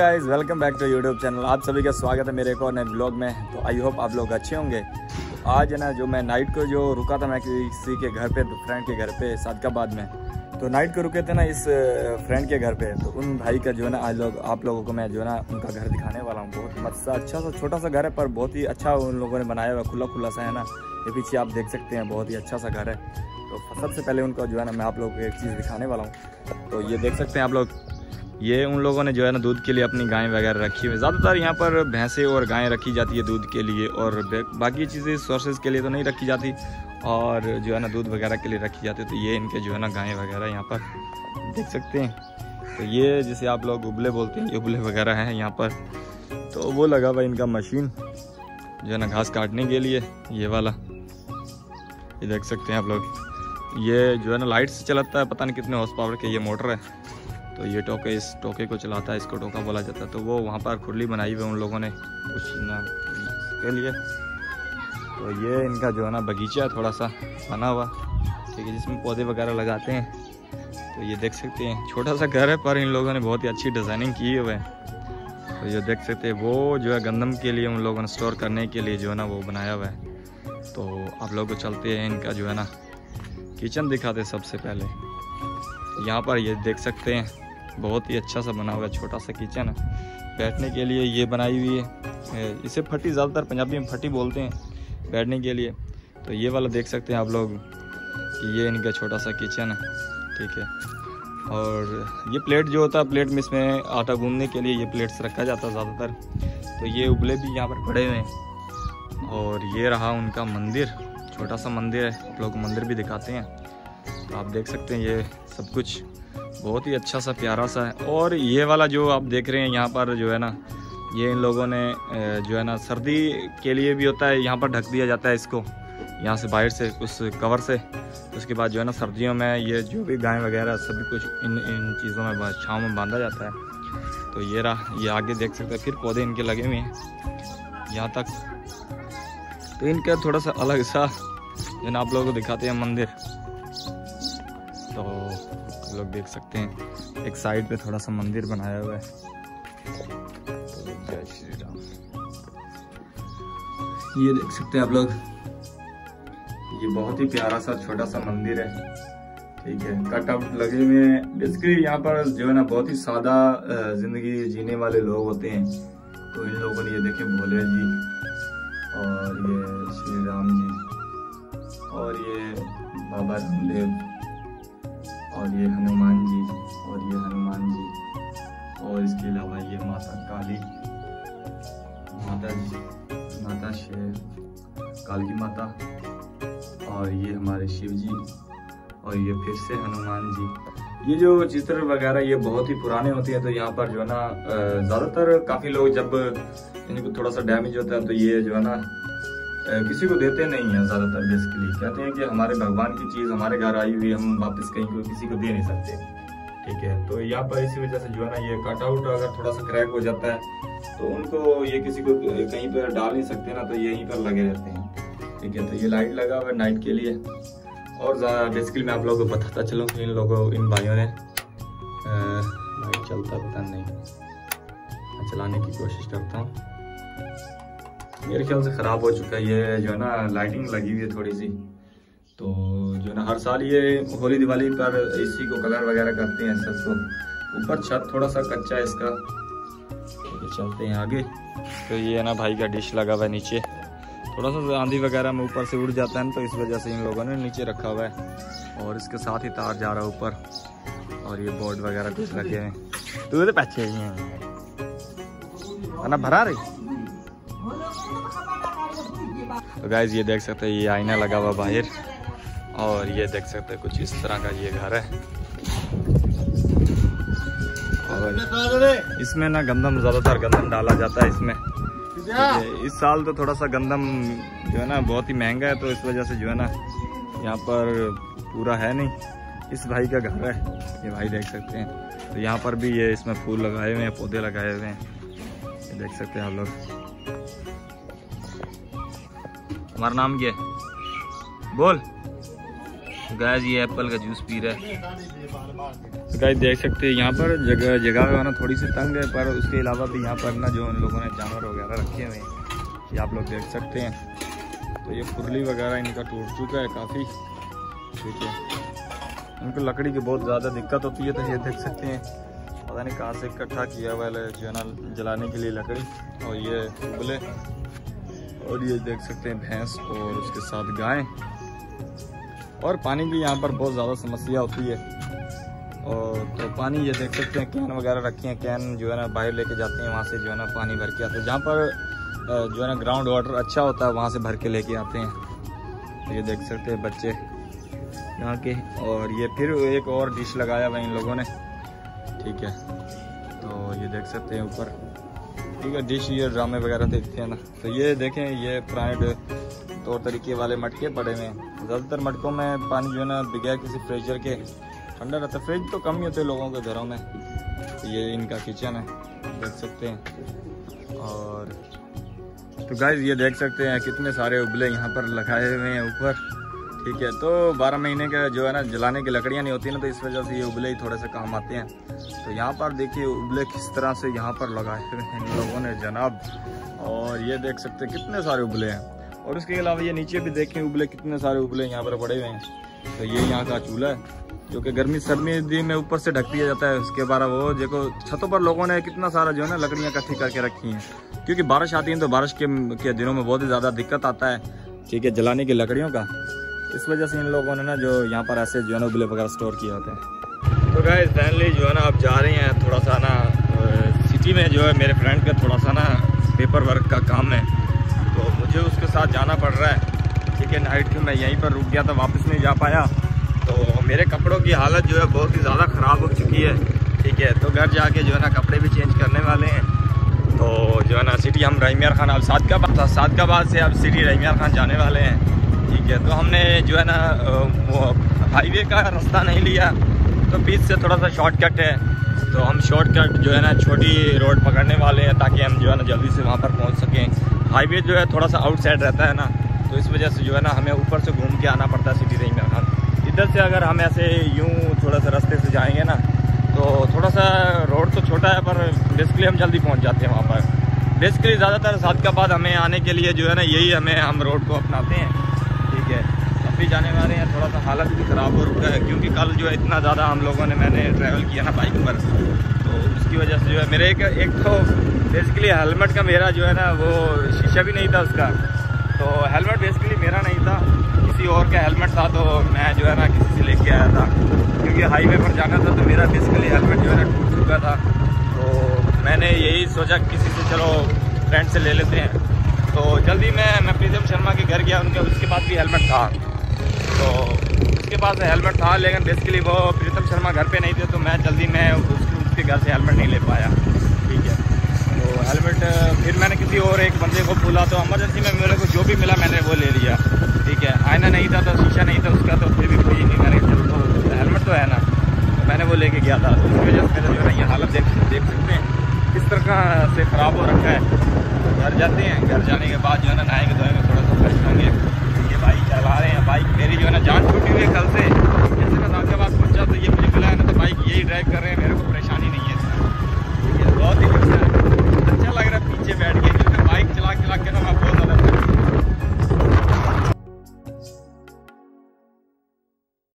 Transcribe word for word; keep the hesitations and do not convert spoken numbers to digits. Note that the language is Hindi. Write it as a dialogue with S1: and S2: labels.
S1: Guys, welcome back to YouTube channel. आप सभी का स्वागत है मेरे एक और नए ब्लॉग में। तो आई होप आप लोग अच्छे होंगे। तो आज है ना, जो मैं नाइट को जो रुका था मैं किसी के घर पे, तो फ्रेंड के घर पे सादकाबाद में। तो नाइट को रुके थे ना इस फ्रेंड के घर पे। तो उन भाई का जो है ना आज लोग आप लोगों को मैं जो है ना उनका घर दिखाने वाला हूँ। बहुत मस्त सा अच्छा सा छोटा सा घर है, पर बहुत ही अच्छा उन लोगों ने बनाया हुआ, खुला खुला सा है ना। ये पीछे आप देख सकते हैं, बहुत ही अच्छा सा घर है। तो सबसे पहले उनका जो है ना मैं आप लोगों को एक चीज़ दिखाने वाला हूँ। तो ये देख सकते हैं आप लोग, ये उन लोगों ने जो है ना दूध के लिए अपनी गाय वगैरह रखी हुई है। ज़्यादातर यहाँ पर भैंसें और गायें रखी जाती है दूध के लिए, और बाकी चीज़ें सोर्सेज के लिए तो नहीं रखी जाती, और जो है ना दूध वगैरह के लिए रखी जाती है। तो ये इनके जो है ना गायें वगैरह यहाँ पर देख सकते हैं। तो ये जिसे आप लोग उबले बोलते हैं, ये उबले वगैरह हैं यहाँ पर। तो वो लगा हुआ इनका मशीन जो है ना घास काटने के लिए, ये वाला ये देख सकते हैं आप लोग। ये जो है ना लाइट से चलता है, पता नहीं कितने हॉर्स पावर के ये मोटर है। तो ये टोके इस टोके को चलाता है, इसको टोका बोला जाता है। तो वो वहाँ पर खुरली बनाई हुई है उन लोगों ने कुछ ना के लिए। तो ये इनका जो है ना बगीचा है थोड़ा सा बना हुआ, ठीक है, जिसमें पौधे वगैरह लगाते हैं। तो ये देख सकते हैं छोटा सा घर है, पर इन लोगों ने बहुत ही अच्छी डिज़ाइनिंग की हुई है। तो ये देख सकते हैं, वो जो है गंदम के लिए उन लोगों ने स्टोर करने के लिए जो है ना वो बनाया हुआ है। तो आप लोग को चलते हैं इनका जो है ना किचन दिखाते सबसे पहले। यहाँ पर ये देख सकते हैं, बहुत ही अच्छा सा बना हुआ है, छोटा सा किचन है। बैठने के लिए ये बनाई हुई है, इसे फटी, ज़्यादातर पंजाबी में फटी बोलते हैं बैठने के लिए। तो ये वाला देख सकते हैं आप लोग कि ये इनका छोटा सा किचन है, ठीक है। और ये प्लेट जो होता है, प्लेट में इसमें आटा गूंदने के लिए ये प्लेट्स रखा जाता है ज़्यादातर। तो ये उबले भी यहाँ पर पड़े हुए हैं। और ये रहा उनका मंदिर, छोटा सा मंदिर है, आप लोग को मंदिर भी दिखाते हैं। तो आप देख सकते हैं ये सब कुछ बहुत ही अच्छा सा प्यारा सा है। और ये वाला जो आप देख रहे हैं यहाँ पर जो है ना, ये इन लोगों ने जो है ना सर्दी के लिए भी होता है, यहाँ पर ढक दिया जाता है इसको यहाँ से बाहर से उस कवर से। उसके बाद जो है ना सर्दियों में ये जो भी गाय वगैरह सभी कुछ इन इन चीज़ों में छाँव में बांधा जाता है। तो ये रहा, ये आगे देख सकते हैं, फिर पौधे इनके लगे हुए हैं यहाँ तक। तो इनका थोड़ा सा अलग सा जो है ना आप लोगों को दिखाते हैं मंदिर। तो लोग देख सकते हैं एक साइड पे थोड़ा सा मंदिर बनाया हुआ है। तो जय श्री राम, ये देख सकते हैं आप लोग, ये बहुत ही प्यारा सा छोटा सा मंदिर है, ठीक है। कट आउट लगे हुए हैं। बेसिकली यहाँ पर जो है ना बहुत ही सादा जिंदगी जीने वाले लोग होते हैं। तो इन लोगों ने ये देखे भोले जी, और ये श्री राम जी, और ये बाबा रामदेव, और ये हनुमान जी, और ये हनुमान जी, और इसके अलावा ये माता काली, माता जी, माता शेर, काली माता, और ये हमारे शिव जी, और ये फिर से हनुमान जी। ये जो चित्र वगैरह ये बहुत ही पुराने होते हैं। तो यहाँ पर जो है ना ज़्यादातर काफ़ी लोग जब इनको थोड़ा सा डैमेज होता है तो ये जो है ना किसी को देते नहीं है ज़्यादातर। बेसिकली कहते हैं कि हमारे भगवान की चीज़ हमारे घर आई हुई, हम वापस कहीं को किसी को दे नहीं सकते, ठीक है। तो यहाँ पर इसी वजह से जो है ना ये कट आउट अगर थोड़ा सा क्रैक हो जाता है तो उनको ये किसी को कहीं पर डाल नहीं सकते ना, तो यहीं पर लगे रहते हैं, ठीक है। तो ये लाइट लगा हुआ है नाइट के लिए। और बेसिकली मैं आप लोगों को बताता चलूँ कि इन लोगों इन भाइयों ने लाइट चलता पता नहीं, चलाने की कोशिश करता हूँ। मेरे ख्याल से ख़राब हो चुका है ये जो है ना, लाइटिंग लगी हुई है थोड़ी सी। तो जो है ना हर साल ये होली दिवाली पर इसी को कलर वगैरह करते हैं सबको। ऊपर छत थोड़ा सा कच्चा है इसका। तो चलते हैं आगे। तो ये है ना भाई का डिश लगा हुआ है नीचे, थोड़ा सा आंधी वगैरह में ऊपर से उड़ जाता है ना, तो इस वजह से इन लोगों ने नीचे रखा हुआ है। और इसके साथ ही तार जा रहा है ऊपर, और ये बोर्ड वगैरह कुछ लगे हैं। तो ये पैसे ही हैं ना भरा रही। तो गाइज ये देख सकते हैं, ये आईना लगा हुआ बाहर, और ये देख सकते हैं कुछ इस तरह का ये घर है। और इसमें ना गंदम, ज़्यादातर गंदम डाला जाता है इसमें। इस साल तो थोड़ा सा गंदम जो है ना बहुत ही महंगा है, तो इस वजह से जो है ना यहाँ पर पूरा है नहीं। इस भाई का घर है, ये भाई देख सकते हैं। तो यहाँ पर भी ये इसमें फूल लगाए हुए हैं, पौधे लगाए हुए हैं, ये देख सकते हैं आप लोग। हमारा नाम क्या है? बोल। गाइस ये एप्पल का जूस पी रहा है। गाइस देख सकते हैं यहाँ पर जगह जगह ना थोड़ी सी तंग है, पर उसके अलावा भी यहाँ पर ना जो उन लोगों ने जानवर वगैरह रखे हुए हैं ये आप लोग देख सकते हैं। तो ये फुरली वगैरह इनका टूट चुका है काफ़ी, ठीक है। इनको लकड़ी की बहुत ज़्यादा दिक्कत होती है, तो ये देख सकते हैं पता नहीं कहाँ से इकट्ठा किया हुआ है जो है ना जलाने के लिए लकड़ी। और ये उबले, और ये देख सकते हैं भैंस और उसके साथ गाय। और पानी की यहाँ पर बहुत ज़्यादा समस्या होती है। और तो पानी ये देख सकते हैं कैन वगैरह रखी हैं, कैन जो है ना बाहर लेके जाते हैं, वहाँ से जो है ना पानी भर के आते हैं। जहाँ पर जो है ना ग्राउंड वाटर अच्छा होता है वहाँ से भर के लेके आते हैं। तो ये देख सकते हैं बच्चे यहाँ के। और ये फिर एक और डिश लगाया हुआ इन लोगों ने, ठीक है। तो ये देख सकते हैं ऊपर, ठीक है, डिश। ये ड्रामे वगैरह देखते हैं ना, तो ये देखें ये पुराने तौर तरीके वाले मटके पड़े हुए हैं। ज़्यादातर मटकों में पानी जो है ना बगैर किसी फ्रीजर के ठंडा रहता है। फ्रिज तो कम ही होते हैं लोगों के घरों में। तो ये इनका किचन है, देख सकते हैं। और तो गाइस ये देख सकते हैं कितने सारे उबले यहाँ पर लगाए हुए हैं ऊपर, ठीक है। तो बारह महीने का जो है ना जलाने की लकड़ियाँ नहीं होती ना, तो इस वजह से ये उबले ही थोड़े से काम आते हैं। तो यहाँ पर देखिए उबले किस तरह से यहाँ पर लगाए हुए हैं इन लोगों ने जनाब। और ये देख सकते हैं कितने सारे उबले हैं। और उसके अलावा ये नीचे भी देखें उबले, कितने सारे उबले यहाँ पर पड़े हुए हैं। तो ये यहाँ का चूल्हा है जो कि गर्मी सर्दी में ऊपर से ढक दिया जाता है। उसके बाद वो देखो छतों पर लोगों ने कितना सारा जो है ना लकड़ियाँ इकट्ठी करके रखी हैं, क्योंकि बारिश आती है तो बारिश के, के दिनों में बहुत ही ज़्यादा दिक्कत आता है, ठीक है, जलाने की लकड़ियों का। इस वजह से इन लोगों ने ना जो यहाँ पर ऐसे जो है ना उबले वगैरह स्टोर किए होते हैं। तो गाइस फाइनली जो है ना आप जा रहे हैं थोड़ा सा ना सिटी में, जो है मेरे फ्रेंड का थोड़ा सा ना पेपर वर्क का काम है, तो मुझे उसके साथ जाना पड़ रहा है, ठीक है। नाइट में मैं यहीं पर रुक गया था, वापस नहीं जा पाया। तो मेरे कपड़ों की हालत जो है बहुत ही ज़्यादा ख़राब हो चुकी है, ठीक है। तो घर जाके जो है ना कपड़े भी चेंज करने वाले हैं। तो जो है ना सिटी हम रहीमियार खान, अब सादकाबाद था, सादकाबाद से अब सिटी रहीमियार खान जाने वाले हैं, ठीक है। तो हमने जो है ना वो हाईवे का रास्ता नहीं लिया, तो बीच से थोड़ा सा शॉर्टकट है, तो हम शॉर्टकट जो है ना छोटी रोड पकड़ने वाले हैं, ताकि हम जो है ना जल्दी से वहाँ पर पहुँच सकें। हाईवे जो है थोड़ा सा आउटसाइड रहता है ना, तो इस वजह से जो है ना हमें ऊपर से घूम के आना पड़ता है सिटी रहीमियार खान। इधर से अगर हम ऐसे यूँ थोड़ा सा रास्ते से जाएंगे ना, तो थोड़ा सा रोड तो छोटा है, पर बेसिकली हम जल्दी पहुंच जाते हैं वहाँ पर। बेसिकली ज़्यादातर सादकाबाद हमें आने के लिए जो है ना यही हमें हम रोड को अपनाते हैं, ठीक है। अब भी जाने वाले हैं, थोड़ा सा हालत भी ख़राब हो रखा है, क्योंकि कल जो है इतना ज़्यादा हम लोगों ने मैंने ट्रैवल किया ना बाइक पर, तो उसकी वजह से जो है मेरे एक एक तो बेसिकली हेलमेट का मेरा जो है ना वो शीशा भी नहीं था उसका। तो हेलमेट बेसिकली मेरा नहीं था, किसी और का हेलमेट था, तो मैं जो है ना किसी से लेके आया था, क्योंकि हाईवे पर जाना था। तो मेरा बेसिकली हेलमेट जो है ना टूट चुका था, तो मैंने यही सोचा किसी से चलो फ्रेंड से ले लेते हैं। तो जल्दी मैं मैं प्रीतम शर्मा के घर गया, उनके उसके पास भी हेलमेट था, तो उसके पास हेलमेट था, लेकिन बेसिकली वो प्रीतम शर्मा घर पे नहीं थे, तो मैं जल्दी मैं उसके घर से हेलमेट नहीं ले पाया, ठीक है। तो हेलमेट फिर मैंने किसी और एक बंदे को बोला, तो इमरजेंसी में मेरे को जो भी मिला मैंने वो ले लिया, ठीक है। आईना नहीं था, तो शीशा नहीं था उसका, तो फिर भी कोई नहीं, मैंने तो हेलमेट तो है ना, तो मैंने वो लेके गया था। तो उसकी वजह से मेरा जो है ये हालत देख देख सकते हैं किस तरह से ख़राब हो रखा है। घर जाते हैं, घर जाने के बाद जो है ना नहाएंगे धोएंगे, थोड़ा सा फ्रेश होंगे। ये बाइक चला रहे हैं, बाइक मेरी जो है ना जान छूटी हुई है कल से,